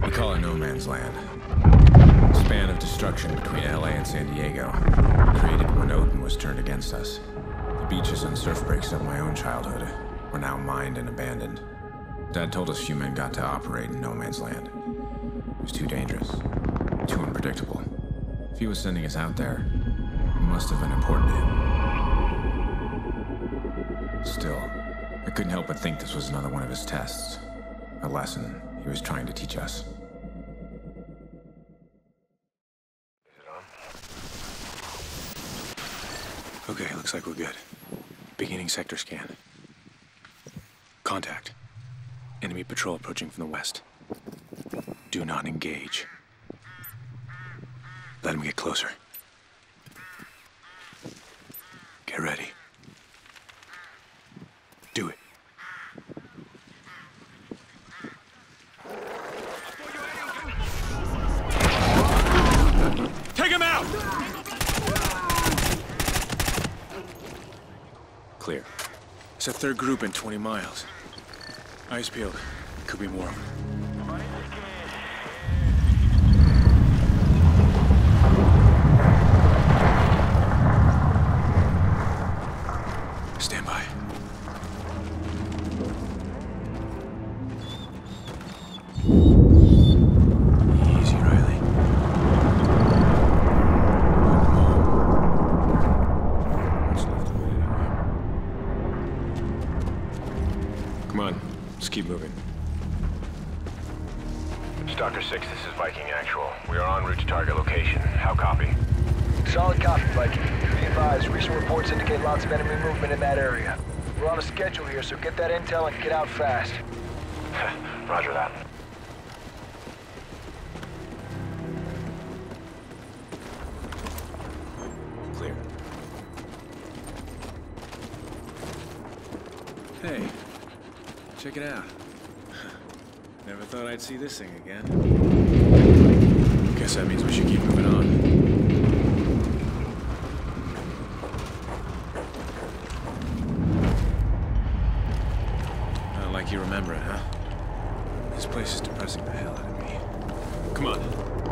We call it no man's land. Span of destruction between LA and San Diego, created when Odin was turned against us. The beaches and surf breaks of my own childhood were now mined and abandoned. Dad told us few men got to operate in no man's land. It was too dangerous, too unpredictable. If he was sending us out there, it must have been important to him. Still, I couldn't help but think this was another one of his tests. A lesson he was trying to teach us. Okay, looks like we're good. Beginning sector scan. Contact. Enemy patrol approaching from the west. Do not engage. Let him get closer. Get ready. Do it. Take him out! Clear. It's a third group in 20 miles. Eyes peeled. Could be more of them. Stand by. Easy, Riley. What's left of it anyway? Come on, let's keep moving. Stalker 6, this is Viking Actual. We are en route to target location. How copy? Solid copy, Viking. Be advised, recent reports indicate lots of enemy movement in that area. We're on a schedule here, so get that intel and get out fast. Roger that. Clear. Hey, check it out. Never thought I'd see this thing again. Guess that means we should keep moving on. Not like you remember it, huh? This place is depressing the hell out of me. Come on.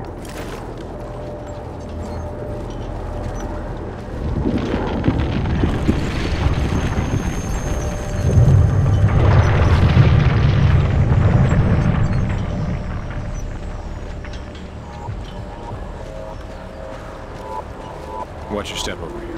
Watch your step over here.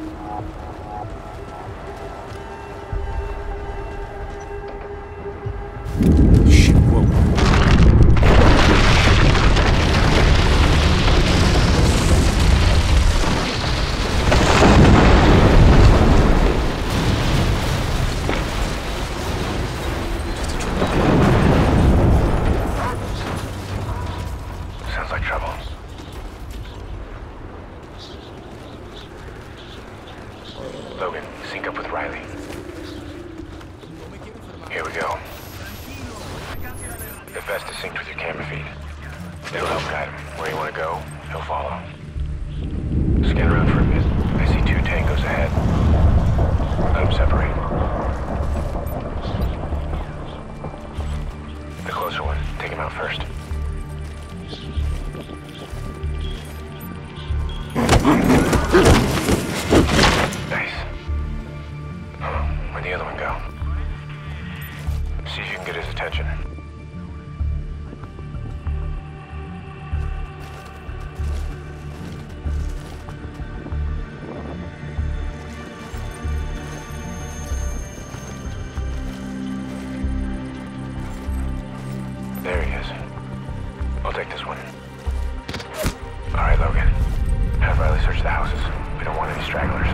Shit, whoa. Sounds like trouble. Logan, sync up with Riley. Here we go. The vest is synced with your camera feed. It'll help guide him. Where you want to go, he'll follow. Scan around for a bit. I see 2 tangos ahead. Let them separate. The closer one, take him out first. Nice. Where'd the other one go? See if you can get his attention. There he is. I'll take this one. All right, Logan. Have Riley search the houses. We don't want any stragglers.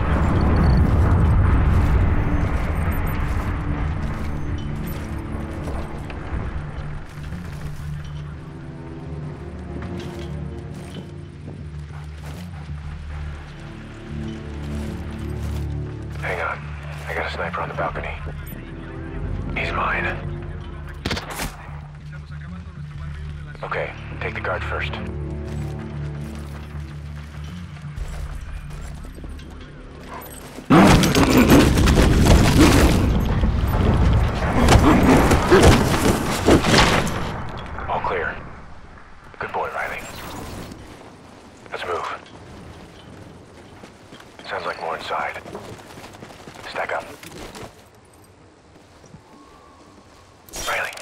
Hang on. I got a sniper on the balcony. He's mine. Okay, take the guard first. All clear.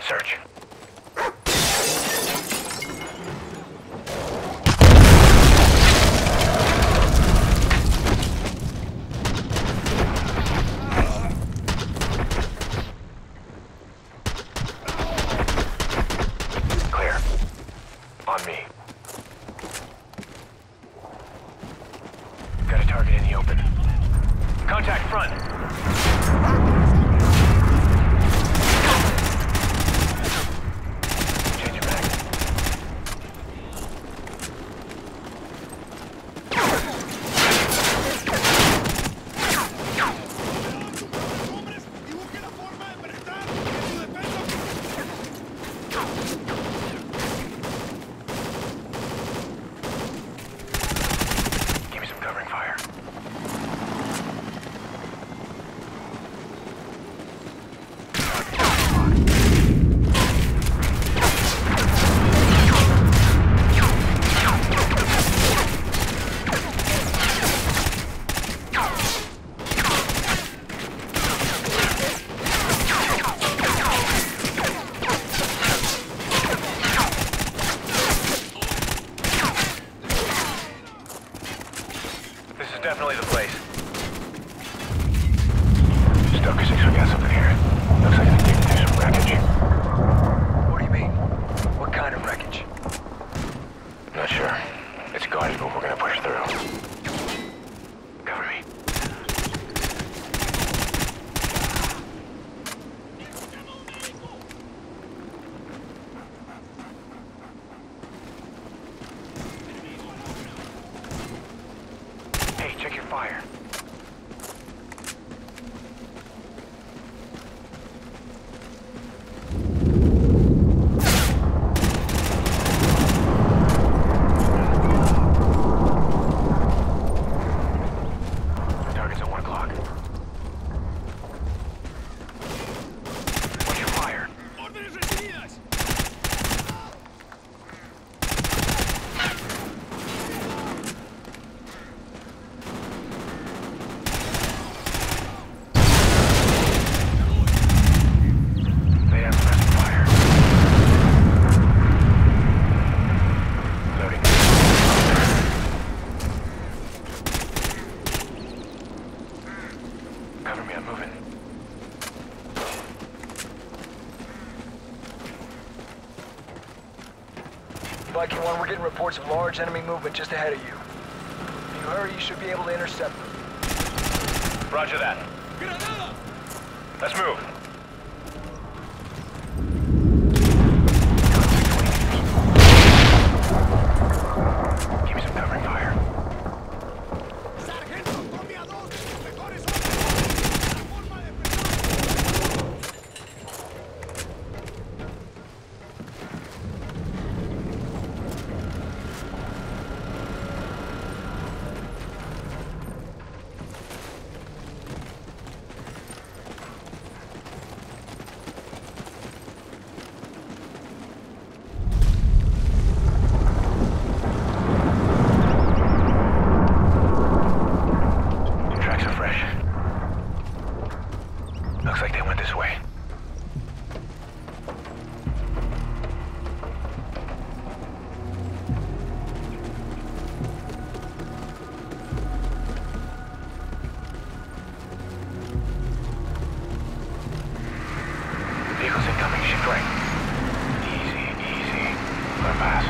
Search. Clear. On me. Got a target in the open. Contact front. Change it back. Give me some covering fire. This is definitely the place. Stoker 6, we got something here. Looks like they're digging through some wreckage. What do you mean? What kind of wreckage? Not sure. It's guarded, but we're gonna push through. Cover me. Hey, check your fire. Target's at 1 o'clock. Watch your fire. They have suppressive fire. Loading. Cover me, I'm moving. Viking 1, we're getting reports of large enemy movement just ahead of you. If you hurry, you should be able to intercept them. Roger that. Let's move. Give me some covering fire. Tracks are fresh. Looks like they went this way. Vehicles incoming, shift right. Easy, easy. Let 'em pass.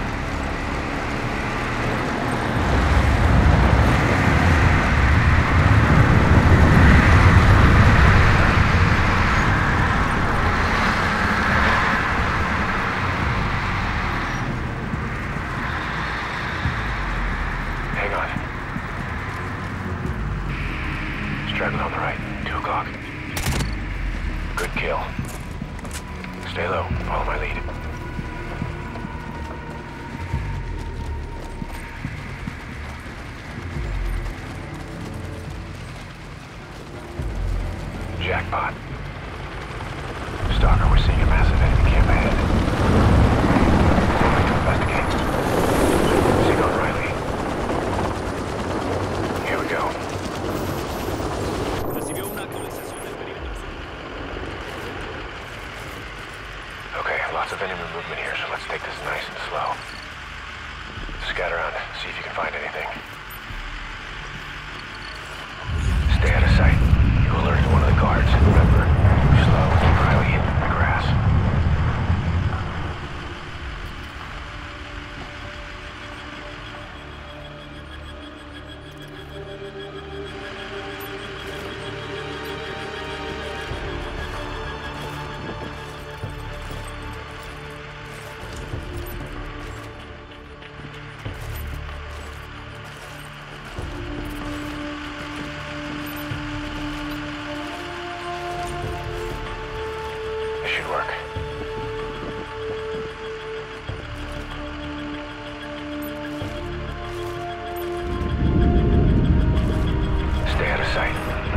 Hang on. Straggling on the right. 2 o'clock. Good kill. Stay low. Follow my lead. Jackpot. Stalker, we're seeing a massive enemy camp ahead. Moving to investigate. Sieg on Riley. Here we go. Okay. Lots of enemy movement here, so let's take this nice and slow. Scout around, see if you can find anything. Stay out of sight. You alerted one of the guards. Remember, slow, keep Riley hidden in the grass. Should work. Stay out of sight.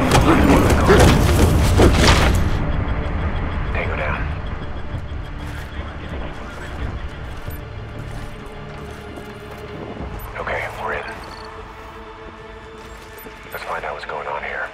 Tango down. Okay, we're in. Let's find out what's going on here.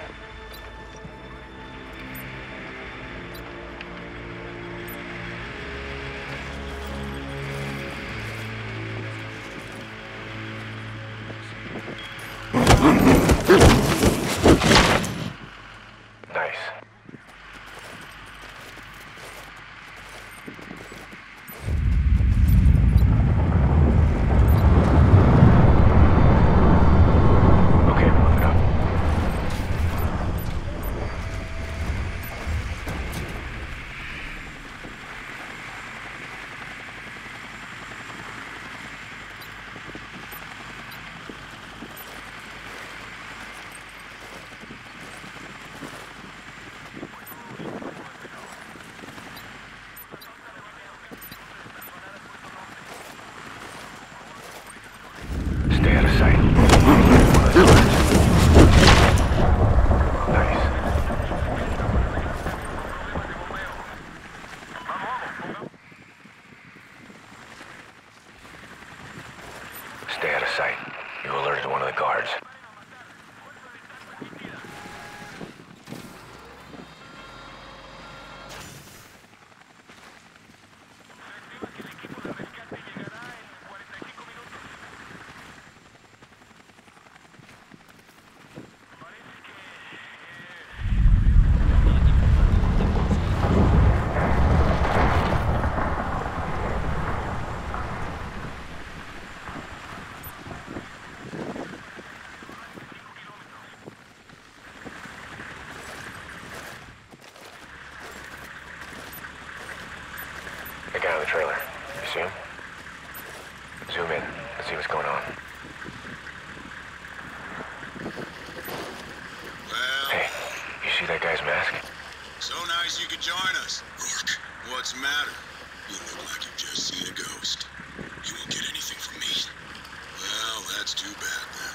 Nice. Okay, move it up. Stay out of sight. Nice. Stay out of sight. You alerted one of the guards. The guy on the trailer. You see him? Zoom in. Let's see what's going on. Well, Hey, you see that guy's mask? so nice you could join us. Rourke, what's the matter? You look like you've just seen a ghost. You won't get anything from me. Well, that's too bad then.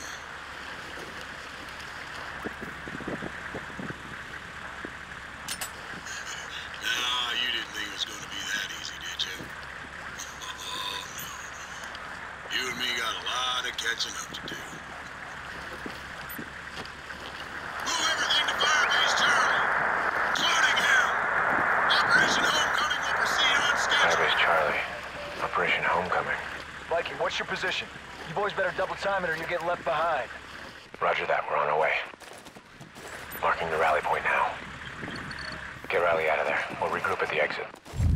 Nah, you didn't think it was going to be that easy, did you? Oh, no. You and me got a lot of catching up to do. Move everything to Firebase, Charlie. Including him. Operation Homecoming will proceed on schedule. Firebase Charlie. Operation Homecoming. Viking, what's your position? You boys better double time it or you get left behind. Roger that. We're on our way. Marking the rally point now. Get Riley out of there. We'll regroup at the exit.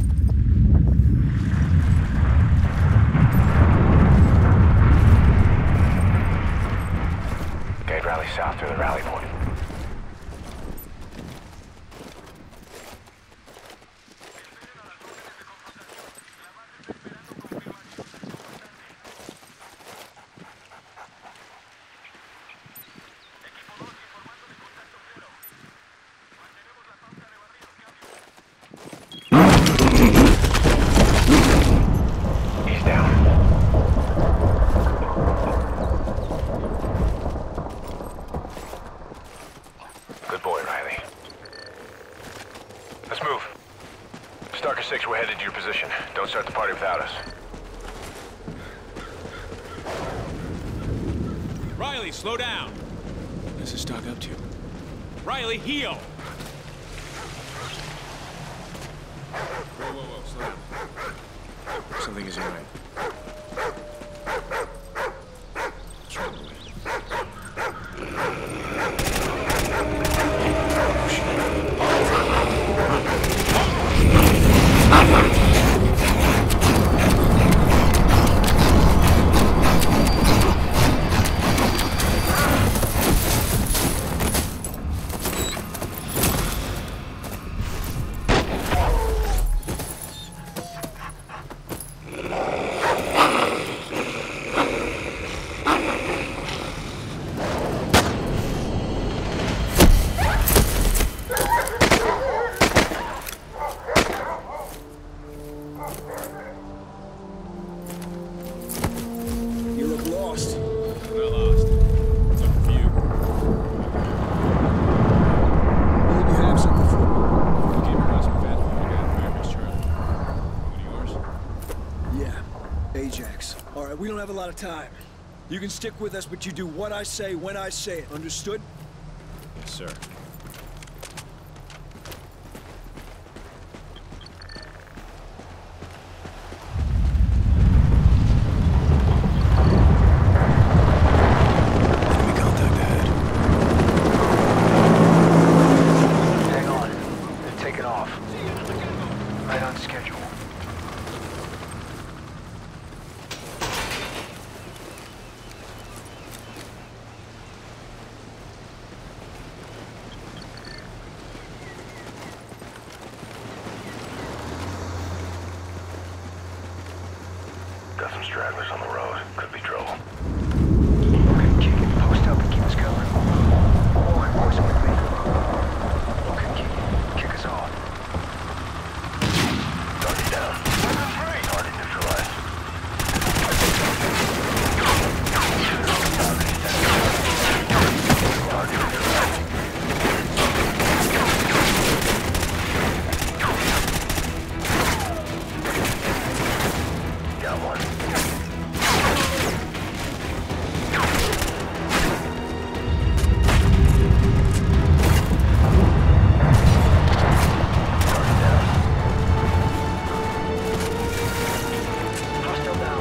Guide Riley south through the rally point. He's down. Good boy, Riley. Let's move. Stalker 6, we're headed to your position. Don't start the party without us. Riley, slow down. What's this dog up to? Riley, heel. Whoa, slow down. think he's alright. You look lost. I'm not lost. It's up for you. Maybe you have something for me. You gave your house some fat food. I got Firebase Charlie. One of yours? Yeah, Ajax. All right, we don't have a lot of time. You can stick with us, but you do what I say when I say it. Understood? Yes, sir. Enemy contact ahead. Hang on. They're taking off. Right on schedule. Got some stragglers on the road. Could be trouble. Okay, Keegan, post up and keep us covered. All reinforcing with me. Okay, Keegan, kick us off. Target down. Target neutralized. Target neutralized. Got one. Hostile down.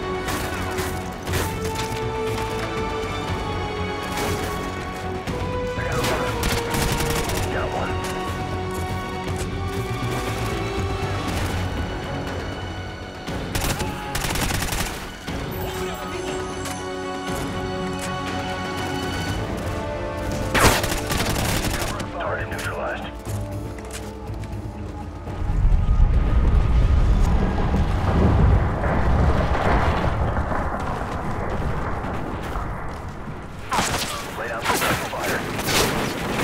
I got a runner. Got one. Target neutralized. Lay down some fire.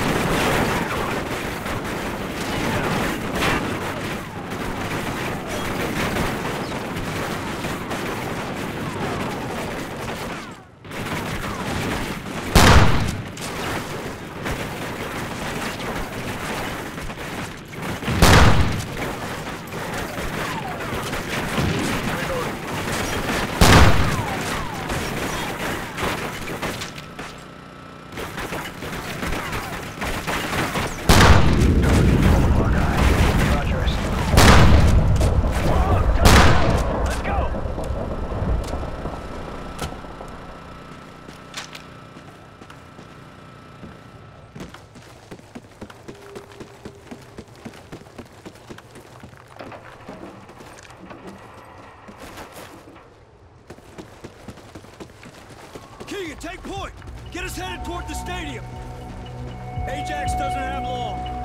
Roger. Let's go! Keegan, take point! Get us headed toward the stadium! Ajax doesn't have long.